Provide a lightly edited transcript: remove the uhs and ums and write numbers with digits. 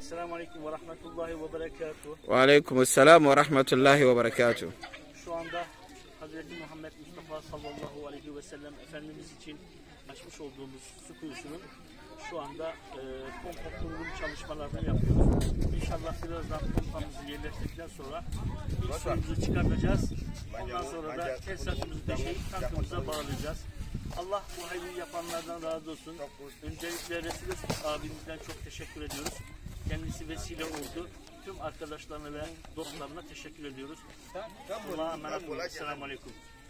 Esselamu Aleyküm ve Rahmetullahi ve Berekatuhu. Ve Aleykümselam ve Rahmetullahi ve Berekatuhu. Şu anda Hazreti Muhammed Mustafa sallallahu aleyhi ve sellem Efendimiz için açmış olduğumuz su kuyusunun şu anda pompa kurulum çalışmalarını yapıyoruz. İnşallah birazdan pompamızı yerleştirdikten sonra ilk suyumuzu çıkartacağız. Ondan sonra da tesisatımızı döşeyip tankımıza bağlayacağız. Allah bu hayrı yapanlardan razı olsun. Öncelikle Resul abimizden çok teşekkür ediyoruz. Kendisi vesile oldu. Tüm arkadaşlarına ve dostlarına teşekkür ediyoruz. Allah'a emanet olun. Selamun Aleyküm.